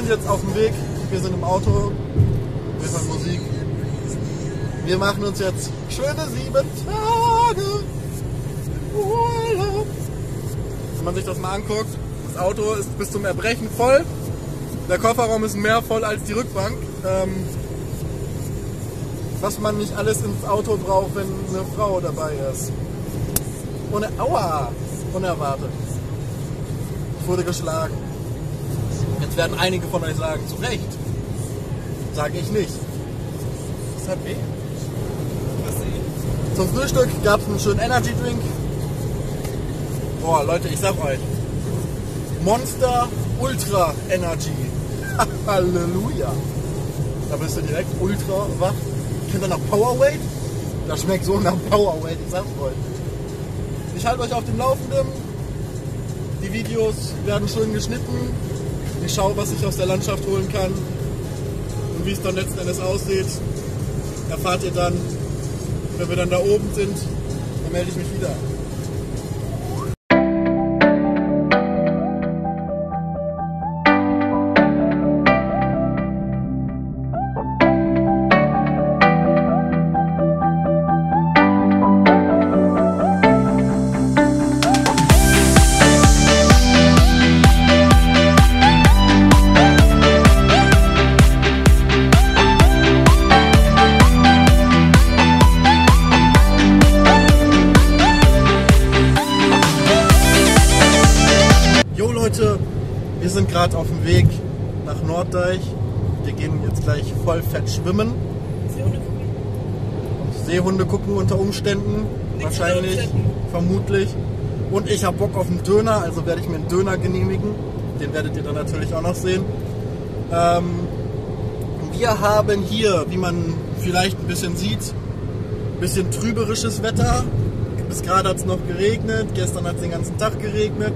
sind jetzt auf dem Weg, wir sind im Auto, wir hören Musik. Wir machen uns jetzt schöne 7 Tage Urlaub. Wenn man sich das mal anguckt, das Auto ist bis zum Erbrechen voll. Der Kofferraum ist mehr voll als die Rückbank. Was man nicht alles ins Auto braucht, wenn eine Frau dabei ist. Aua! Unerwartet. Ich wurde geschlagen. Jetzt werden einige von euch sagen, zu Recht. Sage ich nicht. Das hat weh. Zum Frühstück gab es einen schönen Energy Drink. Boah, Leute, ich sag euch. Monster Ultra Energy. Halleluja. Da bist du direkt ultra wach. Kennt ihr noch Powerade? Das schmeckt so nach Powerade, ich sag's euch. Ich halte euch auf dem Laufenden. Die Videos werden schön geschnitten. Ich schaue, was ich aus der Landschaft holen kann. Und wie es dann letzten Endes aussieht, erfahrt ihr dann, wenn wir dann da oben sind. Dann melde ich mich wieder. Wir sind gerade auf dem Weg nach Norddeich. Wir gehen jetzt gleich voll fett schwimmen. Seehunde gucken unter Umständen. Wahrscheinlich, vermutlich. Und ich habe Bock auf einen Döner, also werde ich mir einen Döner genehmigen. Den werdet ihr dann natürlich auch noch sehen. Wir haben hier, wie man vielleicht ein bisschen sieht, ein bisschen trüberisches Wetter. Bis gerade hat es noch geregnet, gestern hat es den ganzen Tag geregnet.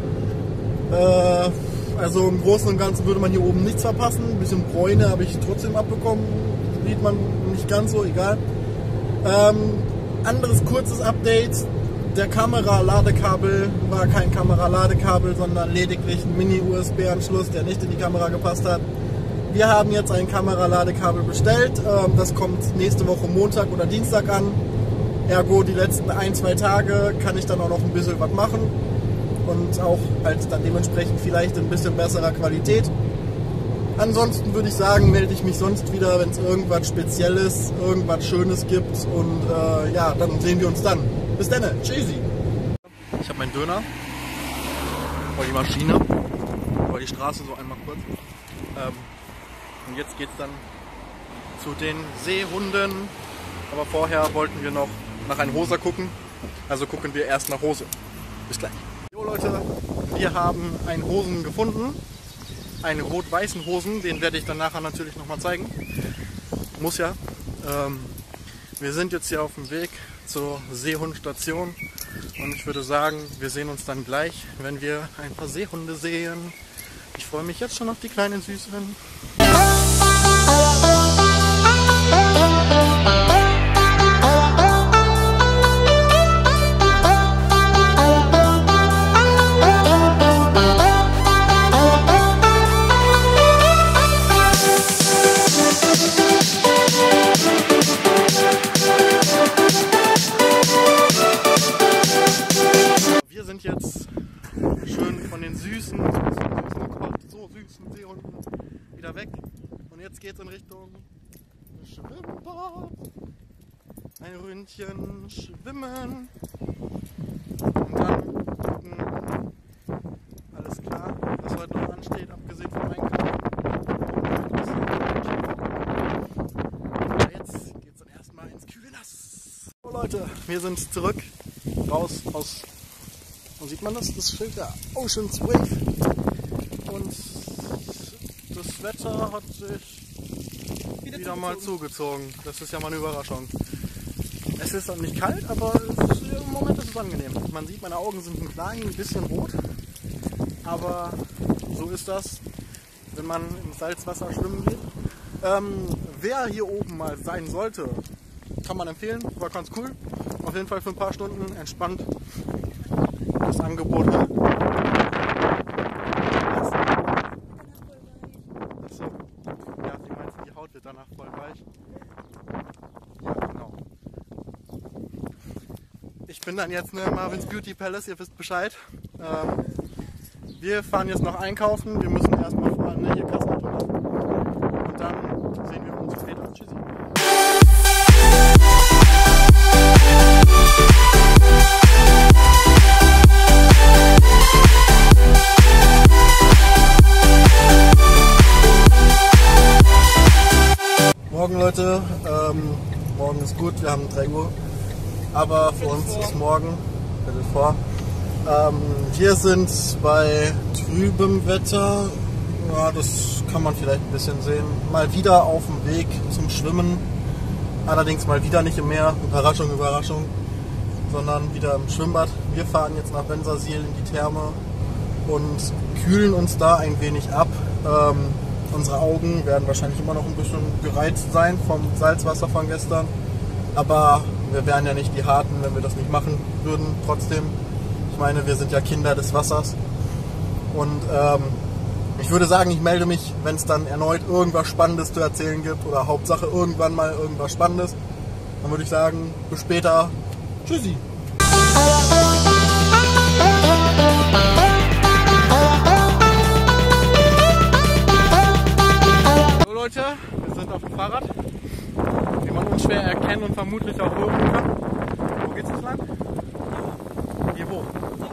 Also im Großen und Ganzen würde man hier oben nichts verpassen. Ein bisschen Bräune habe ich trotzdem abbekommen. Sieht man nicht ganz so, egal. Anderes kurzes Update. Der Kamera-Ladekabel war kein Kamera-Ladekabel, sondern lediglich ein Mini-USB-Anschluss, der nicht in die Kamera gepasst hat. Wir haben jetzt ein Kamera-Ladekabel bestellt. Das kommt nächste Woche Montag oder Dienstag an. Ergo die letzten 1-2 Tage kann ich dann auch noch ein bisschen was machen. Und auch halt dann dementsprechend vielleicht in ein bisschen besserer Qualität. Ansonsten würde ich sagen, melde ich mich sonst wieder, wenn es irgendwas Spezielles, irgendwas Schönes gibt. Und ja, dann sehen wir uns dann. Bis dann, tschüssi. Ich habe meinen Döner, vor die Maschine, vor die Straße so einmal kurz. Und jetzt geht es dann zu den Seehunden. Aber vorher wollten wir noch nach einem Hoser gucken. Also gucken wir erst nach Hose. Bis gleich. Jo Leute, wir haben einen Hosen gefunden, einen rot-weißen Hosen, den werde ich dann nachher natürlich nochmal zeigen. Muss ja. Wir sind jetzt hier auf dem Weg zur Seehundstation und ich würde sagen, wir sehen uns dann gleich, wenn wir ein paar Seehunde sehen. Ich freue mich jetzt schon auf die kleinen Süßen. Jetzt schön von den süßen, oh Gott, so süßen Seehunden wieder weg. Und jetzt geht es in Richtung Schwimmbad. Ein Ründchen schwimmen. Und dann gucken, alles klar, was heute noch ansteht, abgesehen vom Einkaufen. Aber jetzt geht es dann erstmal ins kühle Nass. So Leute, wir sind zurück, raus aus. Und sieht man das? Das Schild der Ocean's Wave. Und das Wetter hat sich wieder mal zugezogen. Das ist ja mal eine Überraschung. Es ist dann nicht kalt, aber im Moment ist es angenehm. Man sieht, meine Augen sind ein klein bisschen rot. Aber so ist das, wenn man im Salzwasser schwimmen geht. Wer hier oben mal sein sollte, kann man empfehlen. War ganz cool. Auf jeden Fall für ein paar Stunden entspannt. Das Angebot. bin dann jetzt Marvin's Beauty Palace, ihr wisst Bescheid. Wir fahren jetzt noch einkaufen, wir müssen erstmal fahren, hier Kassenauto machen. Und dann sehen wir uns später. Tschüssi. Morgen Leute, morgen ist gut, wir haben 3 Uhr, aber für uns ist morgen, Viertel vor. Wir sind bei trübem Wetter, ja, das kann man vielleicht ein bisschen sehen, mal wieder auf dem Weg zum Schwimmen, allerdings mal wieder nicht im Meer, Überraschung, Überraschung, sondern wieder im Schwimmbad. Wir fahren jetzt nach Bensersiel in die Therme und kühlen uns da ein wenig ab. Unsere Augen werden wahrscheinlich immer noch ein bisschen gereizt sein vom Salzwasser von gestern. Aber wir wären ja nicht die Harten, wenn wir das nicht machen würden. Trotzdem, ich meine, wir sind ja Kinder des Wassers. Und ich würde sagen, ich melde mich, wenn es dann erneut irgendwas Spannendes zu erzählen gibt. Oder Hauptsache irgendwann mal irgendwas Spannendes. Dann würde ich sagen, bis später. Tschüssi. Leute, wir sind auf dem Fahrrad, wie man unschwer erkennen und vermutlich auch hören kann. Wo geht's jetzt lang? Hier hoch.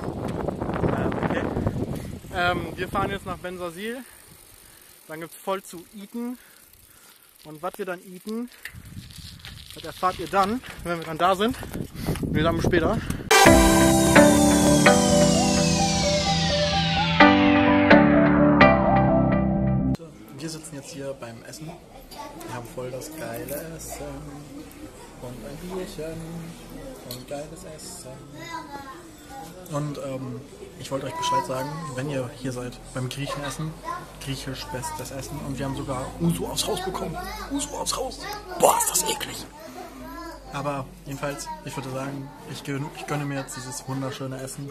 Okay. Wir fahren jetzt nach Bensersiel, dann gibt es voll zu eaten und was wir dann eaten, das erfahrt ihr dann, wenn wir dann da sind. Wir sagen später. Wir sitzen jetzt hier beim Essen. Wir haben voll das geile Essen und ein Bierchen und geiles Essen. Und ich wollte euch Bescheid sagen, wenn ihr hier seid beim Griechenessen, griechisch bestes Essen, und wir haben sogar Uso aufs Haus bekommen. Uso aufs Haus. Boah, ist das eklig. Aber jedenfalls, ich würde sagen, ich gönne mir jetzt dieses wunderschöne Essen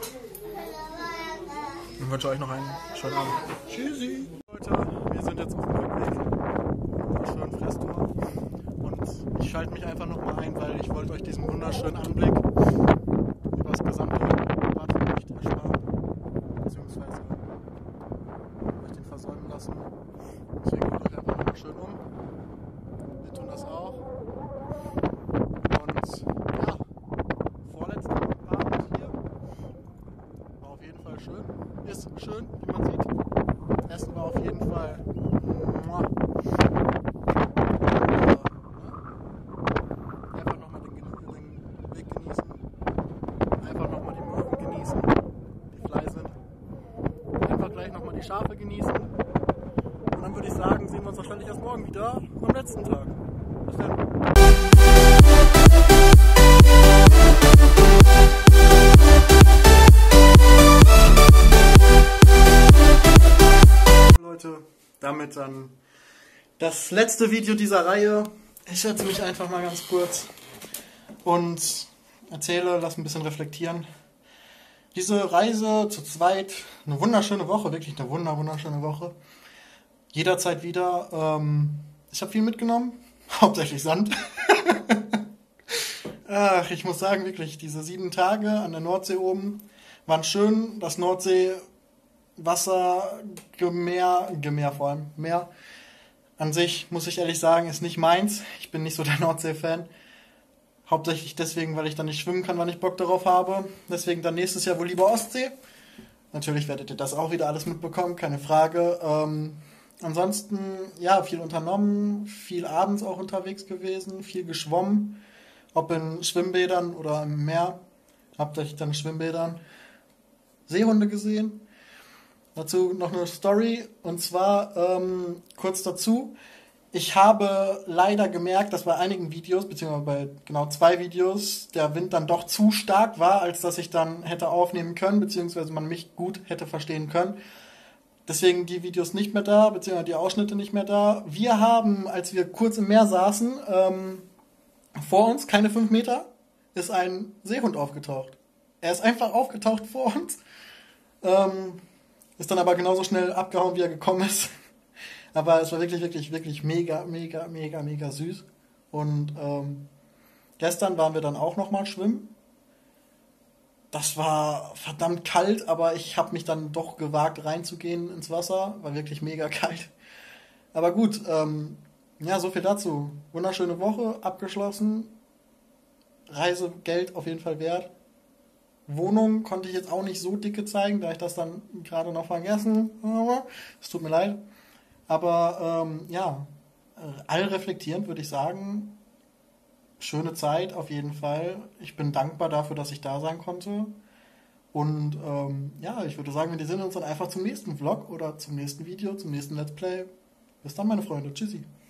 und wünsche euch noch einen schönen Abend. Tschüssi. Leute, wir sind jetzt auf dem Rückweg. Wunderschönen Fresstour. Und ich schalte mich einfach nochmal ein, weil ich wollte euch diesen wunderschönen Anblick über das gesamte Badlicht ersparen. Beziehungsweise euch den versäumen lassen. Deswegen guckt euch einfach nochmal schön um. Wir tun das auch. Und ja, vorletzter Abend hier. War auf jeden Fall schön. Ist schön, wie man sieht. Essen war auf jeden Fall. Einfach nochmal den Weg genießen. Einfach nochmal die Möwen genießen, die Fly sind. Einfach gleich nochmal die Schafe genießen. Und dann würde ich sagen, sehen wir uns wahrscheinlich erst morgen wieder am letzten Tag. Bis dann. Damit dann das letzte Video dieser Reihe. Ich setze mich einfach mal ganz kurz und erzähle, lass ein bisschen reflektieren. Diese Reise zu zweit, eine wunderschöne Woche, wirklich eine wunderschöne Woche. Jederzeit wieder. Ich habe viel mitgenommen, hauptsächlich Sand. Ach, ich muss sagen, wirklich, diese 7 Tage an der Nordsee oben waren schön. Das Nordsee Wasser, Meer vor allem, Meer an sich, muss ich ehrlich sagen, ist nicht meins. Ich bin nicht so der Nordsee-Fan. Hauptsächlich deswegen, weil ich dann nicht schwimmen kann, wann ich Bock darauf habe. Deswegen dann nächstes Jahr wohl lieber Ostsee. Natürlich werdet ihr das auch wieder alles mitbekommen, keine Frage. Ansonsten, ja, viel unternommen, viel abends auch unterwegs gewesen, viel geschwommen. Ob in Schwimmbädern oder im Meer. Hauptsächlich dann in Schwimmbädern. Seehunde gesehen. Dazu noch eine Story, und zwar kurz dazu. Ich habe leider gemerkt, dass bei einigen Videos, beziehungsweise bei genau 2 Videos, der Wind dann doch zu stark war, als dass ich dann hätte aufnehmen können, beziehungsweise man mich gut hätte verstehen können. Deswegen die Videos nicht mehr da, beziehungsweise die Ausschnitte nicht mehr da. Wir haben, als wir kurz im Meer saßen, vor uns, keine 5 Meter, ist ein Seehund aufgetaucht. Er ist einfach aufgetaucht vor uns. Ist dann aber genauso schnell abgehauen, wie er gekommen ist. Aber es war wirklich mega süß. Und gestern waren wir dann auch nochmal schwimmen. Das war verdammt kalt, aber ich habe mich dann doch gewagt reinzugehen ins Wasser. War wirklich mega kalt. Aber gut, ja, so viel dazu. Wunderschöne Woche, abgeschlossen. Reisegeld auf jeden Fall wert. Wohnung konnte ich jetzt auch nicht so dicke zeigen, da ich das dann gerade noch vergessen habe. Es tut mir leid. Aber ja, allreflektierend würde ich sagen, schöne Zeit auf jeden Fall. Ich bin dankbar dafür, dass ich da sein konnte. Und ja, ich würde sagen, wir sehen uns dann einfach zum nächsten Vlog oder zum nächsten Video, zum nächsten Let's Play. Bis dann, meine Freunde. Tschüssi.